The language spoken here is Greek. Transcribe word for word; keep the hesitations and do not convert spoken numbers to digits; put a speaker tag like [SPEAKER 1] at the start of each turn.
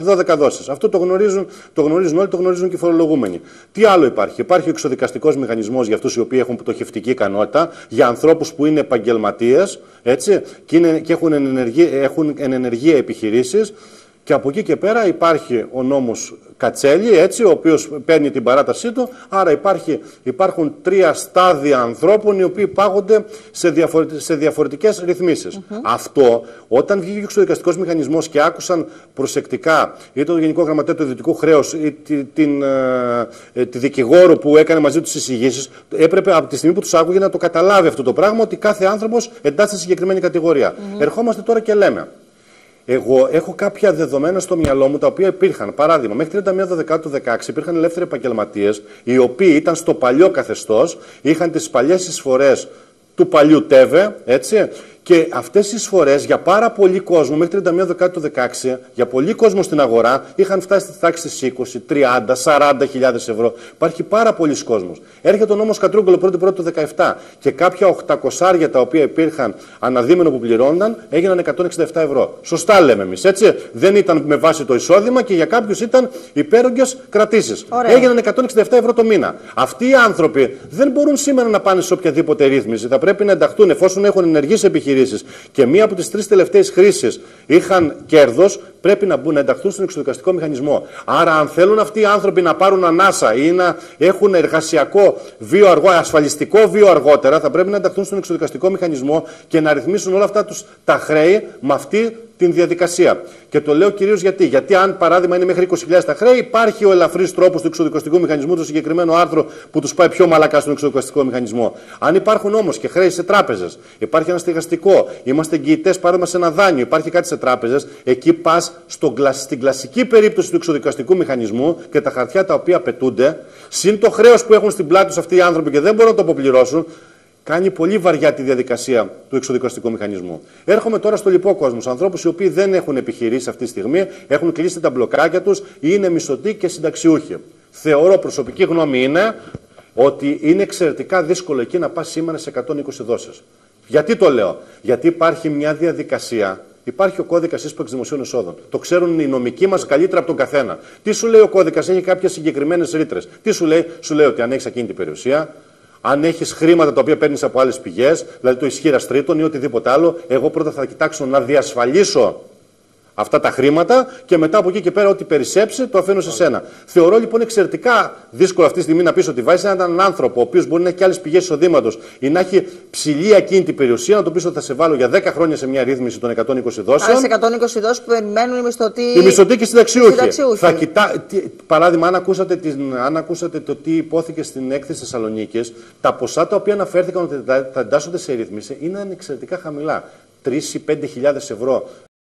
[SPEAKER 1] δώδεκα δόσεις. Αυτό το γνωρίζουν, το γνωρίζουν όλοι, το γνωρίζουν και οι φορολογούμενοι. Τι άλλο υπάρχει? Υπάρχει ο εξοδικαστικός μηχανισμός για αυτούς οι οποίοι έχουν πτωχευτική ικανότητα, για ανθρώπους που είναι επαγγελματίες, έτσι, και, είναι, και έχουν, ενεργή, έχουν ενεργεία επιχειρήσεις. Και από εκεί και πέρα υπάρχει ο νόμος Κατσέλη, έτσι, ο οποίος παίρνει την παράτασή του. Άρα υπάρχει, υπάρχουν τρία στάδια ανθρώπων οι οποίοι πάγονται σε, διαφορε, σε διαφορετικές ρυθμίσεις. Mm-hmm. Αυτό, όταν βγήκε ο εξοδικαστικός μηχανισμός και άκουσαν προσεκτικά είτε το Γενικό Γραμματέα του Ιδιωτικού Χρέους ή τη, την, ε, τη δικηγόρο που έκανε μαζί τους τις εισηγήσεις, έπρεπε από τη στιγμή που τους άκουγε να το καταλάβει αυτό το πράγμα, ότι κάθε άνθρωπος εντάσσεται σε συγκεκριμένη κατηγορία. Mm-hmm. Ερχόμαστε τώρα και λέμε. Εγώ έχω κάποια δεδομένα στο μυαλό μου τα οποία υπήρχαν. Παράδειγμα, μέχρι τριάντα μία Δεκεμβρίου του δύο χιλιάδες δεκαέξι υπήρχαν ελεύθεροι επαγγελματίες, οι οποίοι ήταν στο παλιό καθεστώς, είχαν τις παλιές εισφορές του παλιού ΤΕΒΕ, έτσι. Και αυτές οι εισφορές για πάρα πολύ κόσμο, μέχρι τριάντα μία Δεκεμβρίου του δύο χιλιάδες δεκαέξι, για πολύ κόσμο στην αγορά, είχαν φτάσει στη τάξη της είκοσι, τριάντα, σαράντα χιλιάδες ευρώ. Υπάρχει πάρα πολλοί κόσμος. Έρχεται ο νόμος Κατρούγκολο πρώτη πρώτη του δεκαεπτά και κάποια οκτακόσια τα οποία υπήρχαν αναδίμηνο που πληρώνονταν έγιναν εκατόν εξήντα επτά ευρώ. Σωστά λέμε εμείς, έτσι. Δεν ήταν με βάση το εισόδημα και για κάποιους ήταν υπέρογγες κρατήσεις. Έγιναν εκατόν εξήντα επτά ευρώ το μήνα. Αυτοί οι άνθρωποι δεν μπορούν σήμερα να πάνε σε οποιαδήποτε ρύθμιση. Θα πρέπει να ενταχθούν εφόσον έχουν ενεργείς επιχειρήσεις. Και μία από τις τρεις τελευταίες χρήσεις είχαν κέρδος, πρέπει να μπουν να ενταχθούν στον εξοδικαστικό μηχανισμό. Άρα, αν θέλουν αυτοί οι άνθρωποι να πάρουν ανάσα ή να έχουν εργασιακό βίο αργό, ασφαλιστικό βίο αργότερα, θα πρέπει να ενταχθούν στον εξοδικαστικό μηχανισμό και να ρυθμίσουν όλα αυτά τους, τα χρέη με αυτή την διαδικασία. Και το λέω κυρίως γιατί. Γιατί, αν παράδειγμα είναι μέχρι είκοσι χιλιάδες τα χρέη, υπάρχει ο ελαφρύς τρόπος του εξοδικαστικού μηχανισμού, το συγκεκριμένο άρθρο που τους πάει πιο μαλακά στον εξοδικαστικό μηχανισμό. Αν υπάρχουν όμως και χρέη σε τράπεζες, υπάρχει ένα στεγαστικό, είμαστε εγγυητές παράδειγμα σε ένα δάνειο, υπάρχει κάτι σε τράπεζες, εκεί πας στην κλασική περίπτωση του εξοδικαστικού μηχανισμού και τα χαρτιά τα οποία απαιτούνται, συν το χρέος που έχουν στην πλάτη τους αυτοί οι άνθρωποι και δεν μπορούν να το αποπληρώσουν. Κάνει πολύ βαριά τη διαδικασία του εξοδικαστικού μηχανισμού. Έρχομαι τώρα στο λοιπό κόσμο. Ανθρώπους οι οποίοι δεν έχουν επιχειρήσει αυτή τη στιγμή, έχουν κλείσει τα μπλοκάκια τους ή είναι μισθωτοί και συνταξιούχοι. Θεωρώ, προσωπική γνώμη είναι, ότι είναι εξαιρετικά δύσκολο εκεί να πας σήμερα σε εκατόν είκοσι δόσεις. Γιατί το λέω? Γιατί υπάρχει μια διαδικασία. Υπάρχει ο κώδικας ίσπραξης δημοσίων εσόδων. Το ξέρουν οι νομικοί μας καλύτερα από τον καθένα. Τι σου λέει ο κώδικας? Έχει κάποιες συγκεκριμένες ρήτρες. Τι σου λέει? Σου λέει ότι αν έχεις ακίνητη περιουσία, αν έχεις χρήματα τα οποία παίρνεις από άλλες πηγές, δηλαδή το ισχύρας τρίτον ή οτιδήποτε άλλο, εγώ πρώτα θα κοιτάξω να διασφαλίσω αυτά τα χρήματα και μετά από εκεί και πέρα ό,τι περισσέψει το αφήνω σε σένα. Θεωρώ λοιπόν εξαιρετικά δύσκολο αυτή τη στιγμή να πεις ότι βάζεις έναν άνθρωπο ο οποίος μπορεί να έχει και άλλες πηγές εισοδήματος ή να έχει ψηλή ακίνητη περιουσία, να το πεις ότι θα σε βάλω για δέκα χρόνια σε μια ρύθμιση των εκατόν είκοσι δόσεων.
[SPEAKER 2] Άρα σε εκατόν είκοσι δόσεις που περιμένουν οι μισθωτοί.
[SPEAKER 1] Οι μισθωτοί και οι συνταξιούχοι. Θα κοιτά... Παράδειγμα, αν ακούσατε, την... αν ακούσατε το τι υπόθηκε στην έκθεση Θεσσαλονίκης, τα ποσά τα οποία αναφέρθηκαν ότι θα εντάσσονται σε ρύθμιση είναι εξαιρετικά χαμηλά. τρεις ή πέντε χιλιάδες ευρώ.